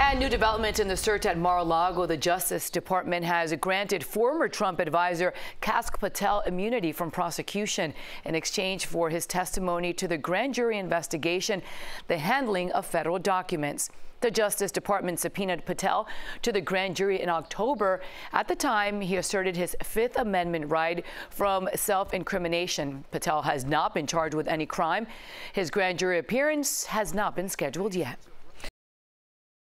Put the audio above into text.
And new development in the search at Mar-A-Lago. The Justice Department has granted former Trump advisor Kash Patel immunity from prosecution in exchange for his testimony to the grand jury investigation, the handling of federal documents. The Justice Department subpoenaed Patel to the grand jury in October. At the time, he asserted his Fifth Amendment right from self-incrimination. Patel has not been charged with any crime. His grand jury appearance has not been scheduled yet.